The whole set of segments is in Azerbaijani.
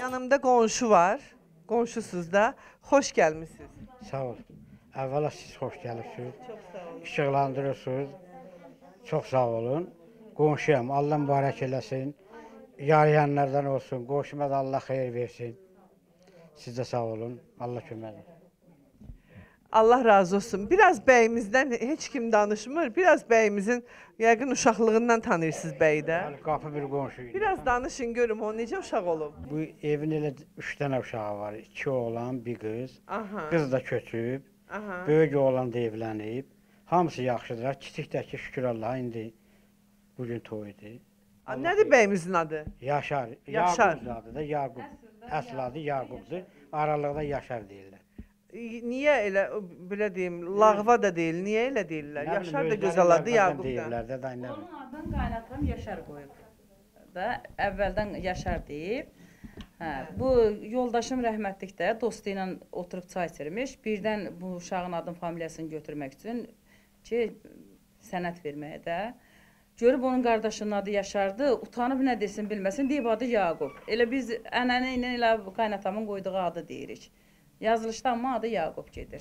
Yanımda qonşu var. Qonşusuz da. Xoş gəlmisiniz. Sağ ol. Əvvəla siz xoş gəlirsiniz. Çox sağ olun. İşıqlandırırsınız. Çox sağ olun. Qonşuyam. Allah mübarək eləsin. Yarayanlardan olsun. Qonşuma da Allah xeyir versin. Siz də sağ olun. Allah kömək olsun. Allah razı olsun. Biraz bəyimizdən heç kim danışmır. Biraz bəyimizin yəqin uşaqlığından tanıyırsınız bəyi də. Yəni, qapı bir qonşuydu. Biraz danışın görüm o necə uşaq olub. Bu evin elə 3 dənə uşağı var. 2 oğlan, bir qız. Aha. Qız da köçüb. Aha. Böyük oğlan da evlənib. Hamısı yaxşıdırlar. Kiçik də ki, şükür Allaha indi bugün toydu. Nədir bəyimizin adı? Yaşar. Yaşar. Yaqub adı da Yaqub. Əsl adı Yaqubdur. Aralıqda Yaşar deyirlər. Niyə elə belə deyim, lağva da deyil. Niyə elə deyirlər? Yaşar da gözəl adı Yaqub da. Deyirlər də dayanır. Onun adını qaynatam Yaşar qoyub. Da əvvəldən Yaşar deyib. Hə, bu yoldaşım rəhmətlik də dostu ilə oturub çay içirmiş. Birdən bu uşağın adını, familiyasını götürmək üçün ki, sənət verməyə də. Görüb onun qardaşının adı Yaşardı, utanıb nə desin bilməsin, deyib adı Yaqub. Elə biz ənənə ilə elə qaynatamın qoyduğu adı deyirik. Yazılışda amma adı Yaqub gedir.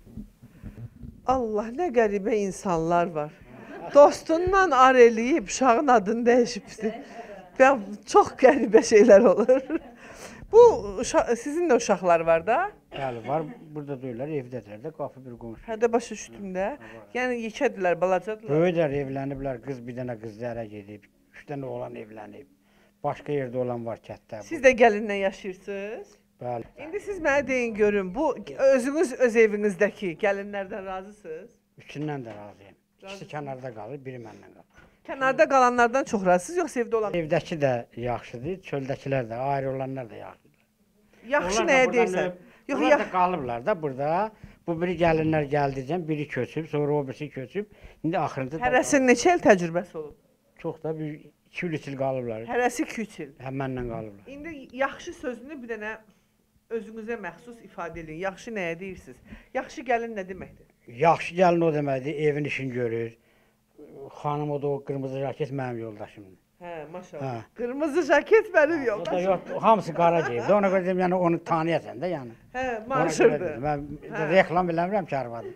Allah, nə qəribə insanlar var. Dostundan ar eləyib uşağın adını dəyişibdir. Çox qəribə şeylər olur. Bu sizin də uşaqlar var da? Bəli, var. Burada deyirlər, evdədirlər də, qapı bir qonşu. Hədə başa düşdümdə. Yəni yekədirlər, balacadırlar. Böyüklər evləniblər, qız bir dənə qızlara gedib, 3 dənə oğlan evlənib. Başqa yerdə olan var kətdə. Siz də gəlinlə yaşayırsınız? Bəli. İndi siz mənə deyin görün, bu özünüz öz evinizdəki gəlinlərdən razısınız? Üçündən də razıyam. İkisi kənarda qalır, biri məndən qalır. Kənarda qalanlardan çox razısınız, yoxsa evdə olan? Evdəki də yaxşıdır, çöldəkilər də, ayrı olanlar da yaxşıdır. Yaxşı nəyə deyirsən? Yox, onlar da qalıblar da burada. Bu biri gəlinlər gəldikcə biri köçüb, sonra o birisi köçüb. İndi axırıncı hərəsinin neçə il təcrübəsi olub? Çox da bir 2-3 il qalıblar. Hərəsi 2-3 il. Həmənlə qalıblar. İndi yaxşı sözünü bir dənə özünüzə məxsus ifadə edin. Yaxşı nəyə deyirsiniz? Yaxşı gəlin nə deməkdir? Yaxşı gəlin o deməkdir, evin işini görür. Xanım o da o qırmızı jaket mənim yoldaşımdır. Hə, maşallah. Qırmızı jaket mənim O da yoldaşım. yox, hamısı qara geyibdi. Ona görə deyim, yəni onu tanıyasan da yəni. Hə, maşırdı. Mən reklam eləmirəm ki, arvadım.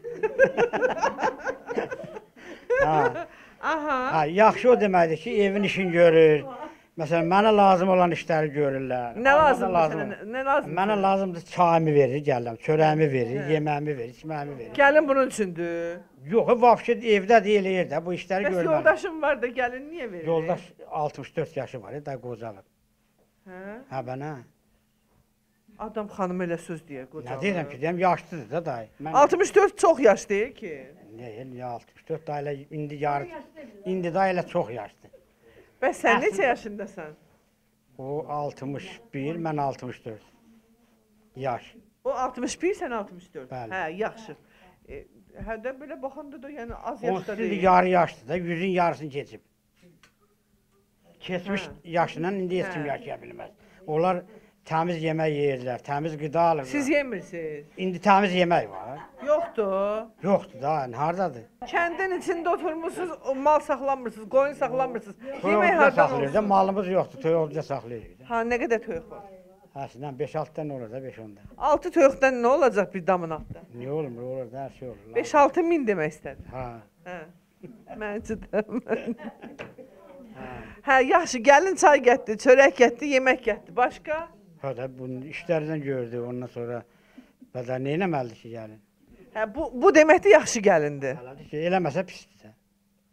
Ha. Aha. Ha, yaxşı o deməkdir ki, evin işini görür. Məsələn, mənə lazım olan işləri görürlər. Nə lazımdır sənə? Nə lazımdır? Mənə lazımdır çayımı verir, gəlirəm, çörəyimi verir, yeməyimi verir, içməyimi verir. Gəlin bunun üçündür. Yox, vəbşə evdə deyir də, bu işləri Bəs görməliyəm. yoldaşım var da gəlin niyə verir? Yoldaş 64 yaşı var, da qocalıb. Hə? Hə, bənə. Adam xanım elə söz deyir Nə qocalar. deyirəm ki, deyəm, yaşlıdır da dayı. 64 çox yaş deyil ki. Nə, 64 da elə indi yarı, indi da elə çox yaşdır. Bəs sən neçə yaşındasan? O 61, mən 64 yaş. O 61, sən 64. Bəli. Hə, yaxşı. Hə də belə baxanda da yəni az Onun yaşda üstündə deyil. yarı yaşdır da, 100-ün yarısını keçib. Keçmiş Hə. yaşla indi heç kim Hə. yaşaya bilməz. Onlar təmiz yemək yeyirlər, təmiz qida alırlar. Siz yemirsiniz? İndi təmiz yemək var. Yoxdur. Yoxdur da, hardadır? Kəndin içində oturmusunuz, mal saxlamırsınız, qoyun saxlamırsınız. Yemək Toyuqda hardan saxlayırıq da, olsun? malımız yoxdur, toyuqda saxlayırıq da. Ha, nə qədər toyuq var? Həsindən 5-6 dənə olur da, 5-10 dənə. 6 toyuqdan nə olacaq bir damın altında? Niyə olmur? Olur da, hər şey olur. 5-6 min demək istədim. Ha. Hə. Məncə də. Hə, yaxşı, gəlin çay gətdi, çörək gətdi, yemək gətdi. Başqa? Hə də bunun işlərindən gördü, ondan sonra bədə nə eləməlidir ki, gəlin? Hə, bu deməkdir yaxşı gəlindir. Elədir ki, eləməsə pisdir də.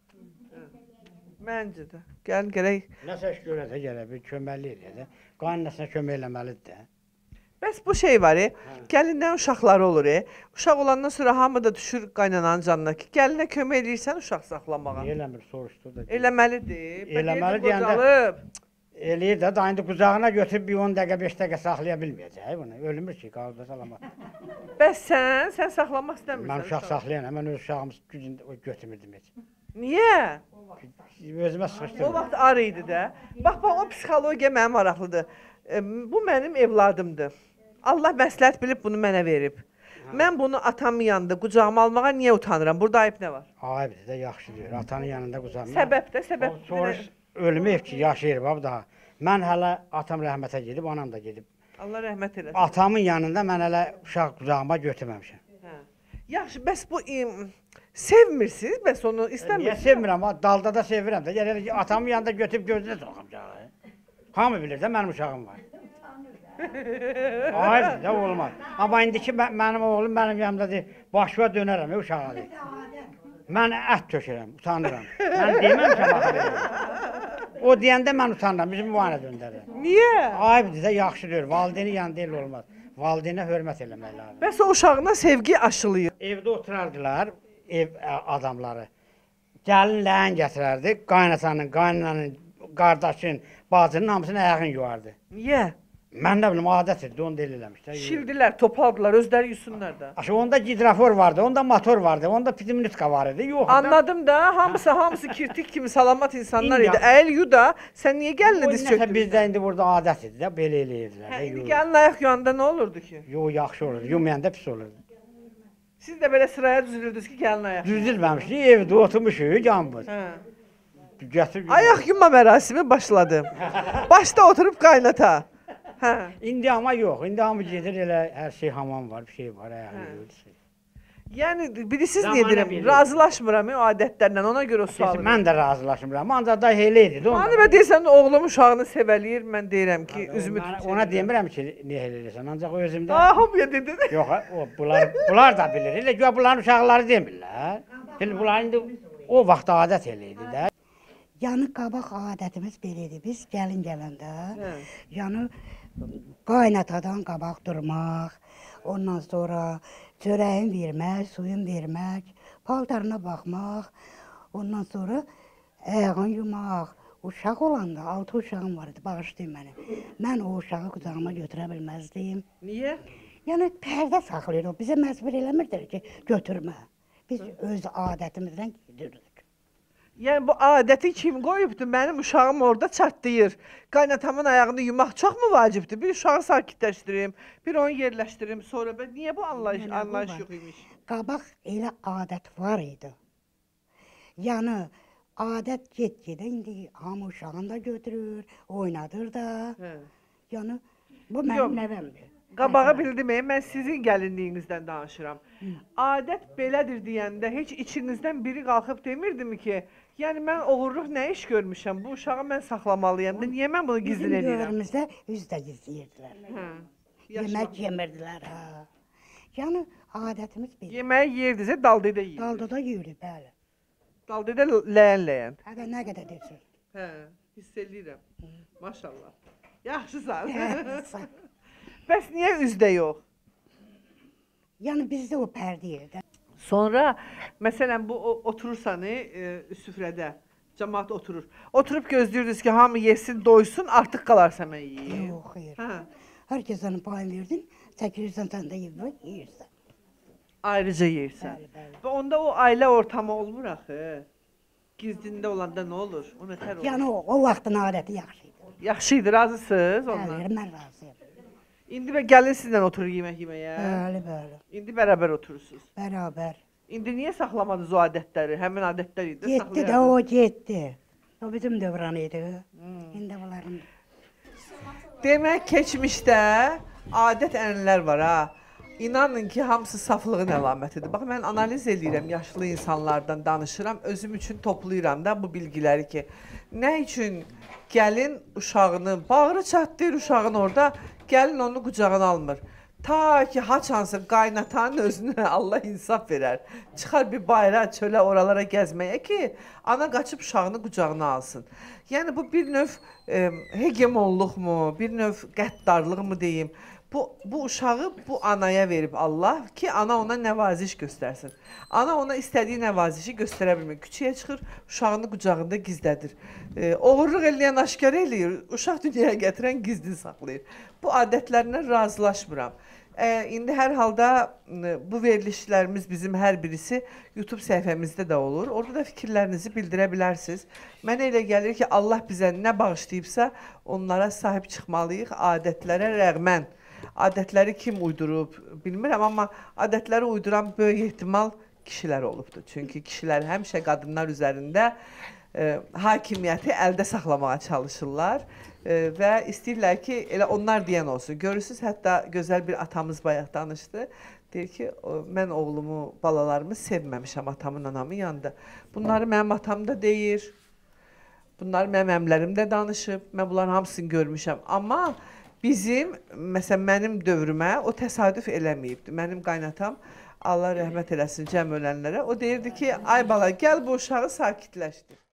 Məncə də. Gəlin gərək. Nəsə iş görə də gələ, bir köməkli eləyə də. Qaynasına kömək eləməlidir də. Bəs bu şey var, gəlindən uşaqları olur. Uşaq olandan sonra hamı da düşür qaynananın canına ki, gəlinə kömək eləyirsən uşaq saxlamağa. Niyə eləmir, soruşdu da. Eləməlidir. Eləməli deyəndə. Eləyir də, indi qucağına götürüb bir 10 dəqiqə, 5 dəqiqə saxlaya bilməyəcək bunu. Ölmür ki, qaldı salamat. Bəs sən saxlamaq istəmirsən. Mən uşaq saxlayanam, mən öz uşağımı gücündə götürmürdüm heç. Niyə? Özümə O sıxışdırdım. vaxt ar idi də. Bax, o psixologiya mənim maraqlıdır. Bu mənim evladımdır. Allah məsləhət bilib bunu mənə verib. Mən bunu atamın yanında qucağıma almağa niyə utanıram? Burada ayıb nə var? Ayıbdır da, yaxşı deyir. Atanın yanında qucağıma. Səbəb də, səbəb. Soruş, ölməyib ki, yaşayır, bax daha. Mən hələ atam rəhmətə gedib, anam da gedib. Allah rəhmət eləsin. Atamın yanında mən hələ uşaq qucağıma götürməmişəm. Hə. Yaxşı, bəs bu sevmirsiniz, bəs onu Niyə istəmirsiniz? sevmirəm, dalda da sevirəm də. Yəni atamın yanında götürüb gözünə soxam uşağı. Hamı bilir də mənim uşağım var. Hayır, də olmaz. Amma indiki mənim oğlum mənim yanımdadır, başıma dönərəm uşağa deyir. Mən ət tökürəm, utanıram. Mən deməmişəm axı. O deyəndə mən utanıram, bizim müayinə döndərir. Niyə? Ayıbdır da, yaxşı deyir, valideynin yanında elə olmaz. Valideynə hörmət eləmək lazım. Bəs o uşağına sevgi aşılıyır. Evdə oturardılar, ev adamları. Gəlin ləyən gətirərdi, qaynatanın, qaynananın, qardaşın, bacının hamısını ayağını yuvardı. Niyə? Mən nə bilim, adətdir, onu deyil eləmişlər. Şildilər, topaldılar, özləri yusunlar da. Aşı, onda gidrafor vardı, onda motor vardı, onda pidimnitka var idi. Yox. Anladım da, hamısı kirtik kimi salamat insanlar idi. İndi- Əl yu da, sən niyə gəlinə diz Nəsə çökdün? bizdə indi burada adət idi də, belə eləyirdilər. Hə, indi gəlin ayaq yuyanda nə olurdu ki? Yox, yaxşı olurdu, yumayanda pis olurdu. Siz də belə sıraya düzülürdünüz ki, gəlin ayaq. Düzülməmişdi, evdə oturmuşuq, canımız. Hə. Gətir. Ayaq yuma mərasimi başladı. Başda oturub qaynata. Hə. İndi amma yox, indi hamı gedir elə hər şey hamam var, bir şey var, ayağını yuyur. Yəni bilirsiniz Zamanə niyə deyirəm? bilir. Razılaşmıram o adətlərlə, ona görə o sualı. Mən də razılaşmıram, ancaq da elə idi. Hani və deyirsən oğlum uşağını sevəliyir, mən deyirəm ki, üzümü Ona demirəm ki, niyə elə eləsən, ancaq özümdə. Ah, hamıya dedin. Yox, bunlar da bilir. Elə güya bunların uşaqları demirlər. Elə bunlar indi o vaxt adət elə idi də. Yəni qabaq adətimiz belə idi. Biz gəlin gələndə, Hə. yəni qaynatadan qabaq durmaq, ondan sonra çörəyin vermək, suyun vermək, paltarına baxmaq, ondan sonra ayağını yumaq. Uşaq olanda 6 uşağım var idi, bağışlayın məni. Mən o uşağı qucağıma götürə bilməzdim. Niyə? Yəni pərdə saxlayır o, bizə məcbur eləmirdir ki, götürmə. Biz öz adətimizdən gidirik. Yəni bu adəti kim qoyubdu? Mənim uşağım orada çatlayır. Qaynatamın ayağını yumaq çoxmu vacibdir? Bir uşağı sakitləşdirim, bir onu yerləşdirim, sonra ben niyə bu anlayış yox imiş? Qabaq elə adət var idi. Yəni adət get-gedə indi hamı uşağını da götürür, oynadır da. Hə. Yəni bu Yox. mənim nəvəmdir. Qabağı bildim, mən sizin gəlinliyinizdən danışıram. Adət belədir deyəndə heç içinizdən biri qalxıb demirdimi ki, yəni mən oğurluq nə iş görmüşəm, bu uşağı mən saxlamalıyam da, niyə mən bunu gizlin Bizim edirəm? dövrümüzdə üzdə gizləyirdilər. Hə. Yemək yemirdilər ha. Yəni adətimiz belə. Yeməyi yerdizə daldedə yeyir. Dalda da yeyir, bəli. Daldedə ləyən. Hədə nə qədər desin. Hə, hiss eləyirəm. Maşallah. Yaxşısan. Sağ. Bəs niyə üzdə yox? Yəni bizdə o pərdə yerdə. Sonra məsələn bu oturursan süfrədə, cəmaət oturur. Oturub gözləyirsiniz ki, hamı yesin, doysun, artıq qalarsa mən yeyim. Yox, xeyr. Hə. Hər kəsənin payını verdin, çəkilirsən sən də yeyirsən. Ayrıca yeyirsən. Bəli, bəli. Və onda o ailə ortamı olmur axı. Gizlində olanda nə olur? O nətər olur? Yəni o vaxtın adəti yaxşı idi. Yaxşı idi, razısınız onunla. Bəli, mən razıyam. İndi və gəlin sizlə oturur yemək yeməyə. Bəli, bəli. İndi bərabər oturursunuz. Bərabər. İndi niyə saxlamadınız o adətləri? Həmin adətlər idi. Getdi də o getdi. O bizim dövran idi. İndi bunların Demək keçmişdə adət ənənələr var ha. İnanın ki, hamısı saflığın əlamətidir. Bax, mən analiz edirəm, yaşlı insanlardan danışıram, özüm üçün toplayıram da bu bilgiləri ki, nə üçün gəlin uşağını, bağrı çatlayır uşağın orada, gəlin onu qucağına almır. Ta ki, haçansın qaynatanın özünə Allah insaf verər. Çıxar bir bayrağa, çölə, oralara gəzməyə ki, ana qaçıb uşağını qucağına alsın. Yəni, bu bir növ hegemonluqmu, bir növ qəddarlıqmı deyim. Bu uşağı bu anaya verib Allah ki, ana ona nəvaziş göstərsin. Ana ona istədiyi nəvazişi göstərə bilmir. Küçəyə çıxır, uşağını qucağında gizlədir. Oğurluq eləyən aşkar eləyir, uşaq dünyaya gətirən gizli saxlayır. Bu adətlərlə razılaşmıram. İndi hər halda bu verilişlərimiz bizim hər birisi YouTube səhifəmizdə də olur. Orada da fikirlərinizi bildirə bilərsiniz. Mənə elə gəlir ki, Allah bizə nə bağışlayıbsa, onlara sahib çıxmalıyıq adətlərə rəğmən. Adətləri kim uydurub bilmirəm, amma adətləri uyduran böyük ehtimal kişilər olubdur. Çünki kişilər həmişə qadınlar üzərində hakimiyyəti əldə saxlamağa çalışırlar və istəyirlər ki, elə onlar deyən olsun. Görürsünüz, hətta gözəl bir atamız bayaq danışdı. Deyir ki, mən oğlumu, balalarımı sevməmişəm atamın, anamın yanında. Bunları mənim atam da deyir. Bunları mənim əmlərim də danışıb. Mən bunların hamısını görmüşəm. Amma bizim, məsələn, mənim dövrümə o təsadüf eləməyibdir. Mənim qaynatam, Allah rəhmət eləsin cəm ölənlərə, o deyirdi ki, ay bala, gəl bu uşağı sakitləşdir.